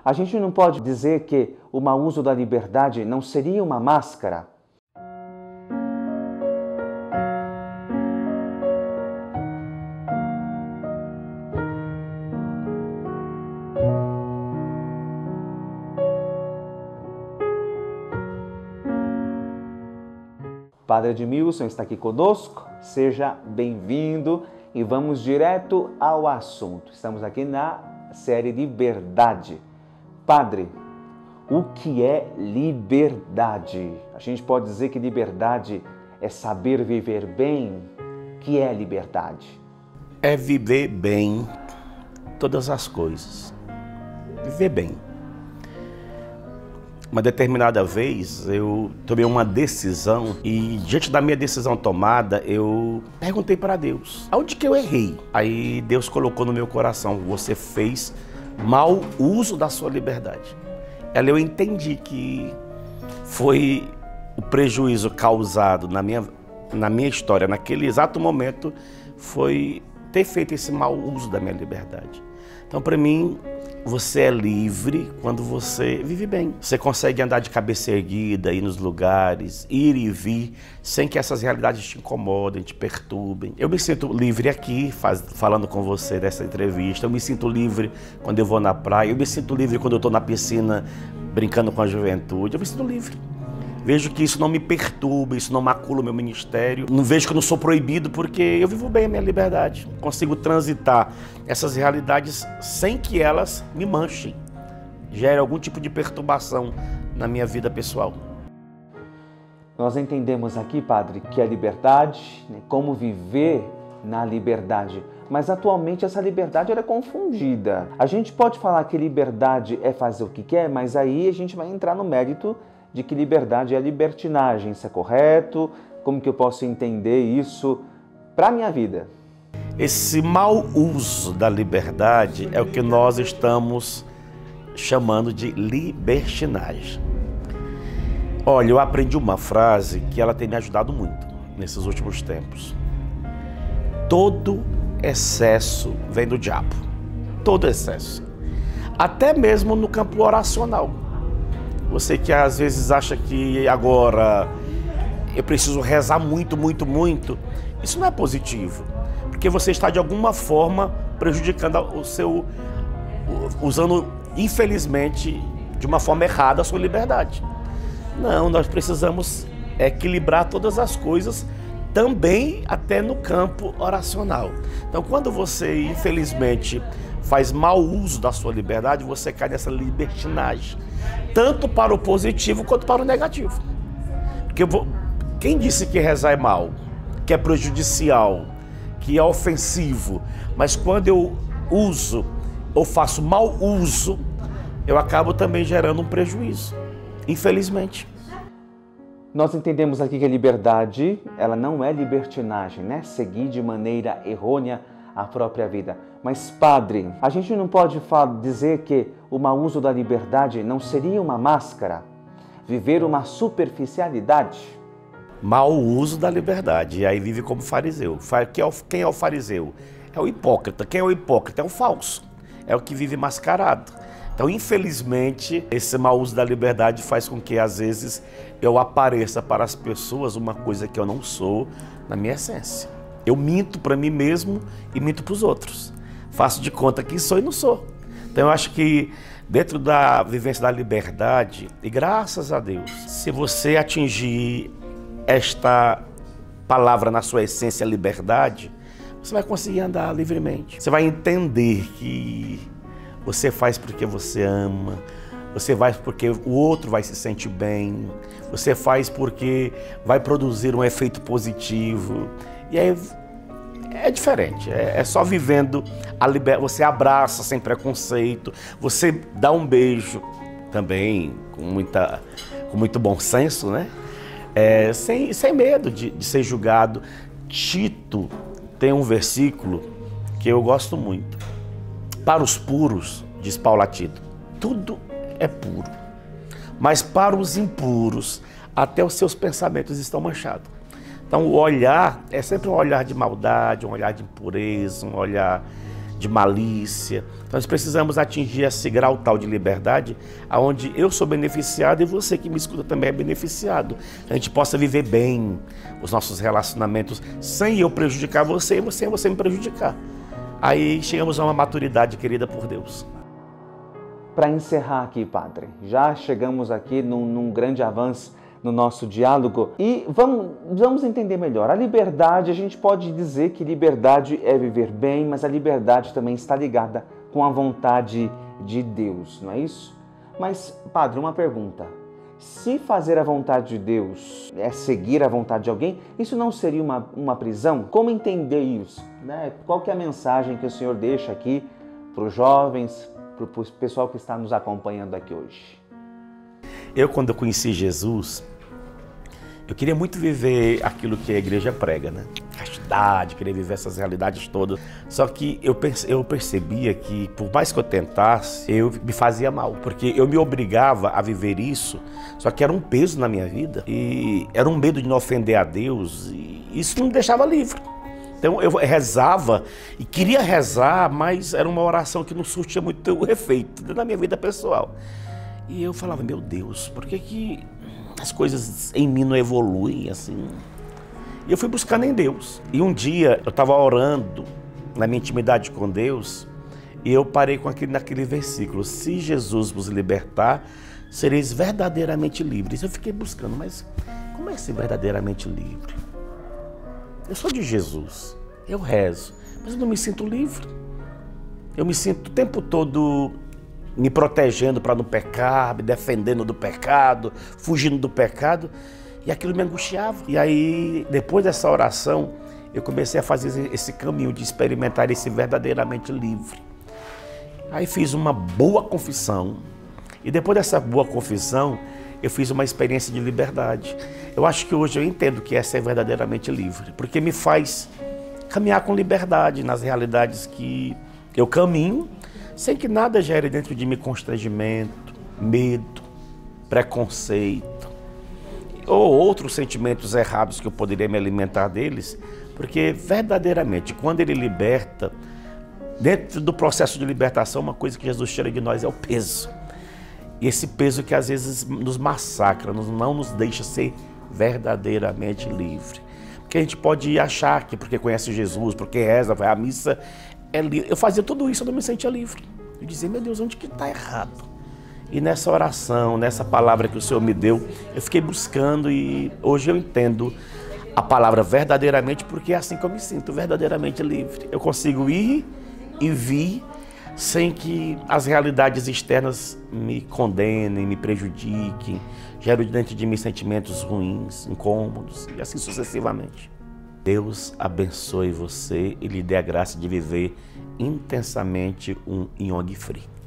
A gente não pode dizer que o mau uso da liberdade não seria uma máscara? Padre Edmilson está aqui conosco, seja bem-vindo e vamos direto ao assunto. Estamos aqui na série Liberdade. Padre, o que é liberdade? A gente pode dizer que liberdade é saber viver bem? O que é liberdade? É viver bem todas as coisas. Viver bem. Uma determinada vez eu tomei uma decisão e diante da minha decisão tomada eu perguntei para Deus, aonde que eu errei? Aí Deus colocou no meu coração, você fez mau uso da sua liberdade. Ela eu entendi que foi o prejuízo causado na minha história, naquele exato momento, foi ter feito esse mau uso da minha liberdade. Então para mim, você é livre quando você vive bem. Você consegue andar de cabeça erguida, ir nos lugares, ir e vir, sem que essas realidades te incomodem, te perturbem. Eu me sinto livre aqui, falando com você dessa entrevista. Eu me sinto livre quando eu vou na praia. Eu me sinto livre quando eu estou na piscina, brincando com a juventude. Eu me sinto livre. Vejo que isso não me perturba, isso não macula o meu ministério. Não vejo que eu não sou proibido porque eu vivo bem a minha liberdade. Consigo transitar essas realidades sem que elas me manchem. Gere algum tipo de perturbação na minha vida pessoal. Nós entendemos aqui, Padre, que a liberdade, como viver na liberdade. Mas atualmente essa liberdade é confundida. A gente pode falar que liberdade é fazer o que quer, mas aí a gente vai entrar no mérito de que liberdade é libertinagem. Isso é correto? Como que eu posso entender isso para a minha vida? Esse mau uso da liberdade é o que nós estamos chamando de libertinagem. Olha, eu aprendi uma frase que ela tem me ajudado muito nesses últimos tempos. Todo excesso vem do diabo. Todo excesso. Até mesmo no campo oracional. Você que às vezes acha que agora eu preciso rezar muito, muito, muito, isso não é positivo, porque você está de alguma forma prejudicando usando infelizmente de uma forma errada a sua liberdade. Não, nós precisamos equilibrar todas as coisas, também até no campo oracional. Então quando você infelizmente faz mau uso da sua liberdade, você cai nessa libertinagem, tanto para o positivo quanto para o negativo. Porque quem disse que rezar é mal, que é prejudicial, que é ofensivo, mas quando eu uso ou faço mau uso, eu acabo também gerando um prejuízo, infelizmente. Nós entendemos aqui que a liberdade, ela não é libertinagem, né? Seguir de maneira errônea a própria vida. Mas, Padre, a gente não pode dizer que o mau uso da liberdade não seria uma máscara? Viver uma superficialidade? Mau uso da liberdade, e aí vive como fariseu. Quem é o fariseu? É o hipócrita. Quem é o hipócrita? É o falso. É o que vive mascarado. Então, infelizmente, esse mau uso da liberdade faz com que, às vezes, eu apareça para as pessoas uma coisa que eu não sou na minha essência. Eu minto para mim mesmo e minto para os outros. Faço de conta que sou e não sou. Então eu acho que dentro da vivência da liberdade, e graças a Deus, se você atingir esta palavra na sua essência, liberdade, você vai conseguir andar livremente. Você vai entender que você faz porque você ama, você faz porque o outro vai se sentir bem, você faz porque vai produzir um efeito positivo. E aí é diferente, é só vivendo a liberdade. Você abraça sem preconceito, você dá um beijo também com muito bom senso, né? Sem medo de ser julgado. Tito tem um versículo que eu gosto muito. Para os puros, diz Paulo a Tito, tudo é puro, mas para os impuros, até os seus pensamentos estão manchados. Então o olhar é sempre um olhar de maldade, um olhar de impureza, um olhar de malícia. Nós precisamos atingir esse grau tal de liberdade, onde eu sou beneficiado e você que me escuta também é beneficiado. A gente possa viver bem os nossos relacionamentos sem eu prejudicar você e sem você me prejudicar. Aí chegamos a uma maturidade querida por Deus. Para encerrar aqui, Padre, já chegamos aqui num grande avanço no nosso diálogo e vamos entender melhor. A liberdade, a gente pode dizer que liberdade é viver bem, mas a liberdade também está ligada com a vontade de Deus, não é isso? Mas, Padre, uma pergunta. Se fazer a vontade de Deus é seguir a vontade de alguém, isso não seria uma prisão? Como entender isso? Né? Qual que é a mensagem que o Senhor deixa aqui para os jovens, para o pessoal que está nos acompanhando aqui hoje? Quando eu conheci Jesus, eu queria muito viver aquilo que a igreja prega, né? Castidade, queria viver essas realidades todas. Só que eu percebia que, por mais que eu tentasse, eu me fazia mal. Porque eu me obrigava a viver isso, só que era um peso na minha vida. E era um medo de não ofender a Deus, e isso não me deixava livre. Então eu rezava e queria rezar, mas era uma oração que não surtia muito efeito na minha vida pessoal. E eu falava, meu Deus, por que as coisas em mim não evoluem assim? E eu fui buscando em Deus. E um dia eu estava orando na minha intimidade com Deus e eu parei naquele versículo: se Jesus vos libertar, sereis verdadeiramente livres. Eu fiquei buscando, mas como é ser verdadeiramente livre? Eu sou de Jesus, eu rezo, mas eu não me sinto livre. Eu me sinto o tempo todo me protegendo para não pecar, me defendendo do pecado, fugindo do pecado, e aquilo me angustiava. E aí, depois dessa oração, eu comecei a fazer esse caminho de experimentar esse verdadeiramente livre. Aí fiz uma boa confissão, e depois dessa boa confissão, eu fiz uma experiência de liberdade. Eu acho que hoje eu entendo que é ser verdadeiramente livre, porque me faz caminhar com liberdade nas realidades que eu caminho, sem que nada gere dentro de mim constrangimento, medo, preconceito ou outros sentimentos errados que eu poderia me alimentar deles, porque verdadeiramente, quando Ele liberta, dentro do processo de libertação, uma coisa que Jesus tira de nós é o peso. E esse peso que às vezes nos massacra, não nos deixa ser verdadeiramente livre. Porque a gente pode achar que porque conhece Jesus, porque reza, vai à missa, é livre. Eu fazia tudo isso, eu não me sentia livre. Eu dizia, meu Deus, onde que está errado? E nessa oração, nessa palavra que o Senhor me deu, eu fiquei buscando e hoje eu entendo a palavra verdadeiramente, porque é assim que eu me sinto, verdadeiramente livre. Eu consigo ir e vir sem que as realidades externas me condenem, me prejudiquem, gerem dentro de mim sentimentos ruins, incômodos e assim sucessivamente. Deus abençoe você e lhe dê a graça de viver intensamente um Yogi Free.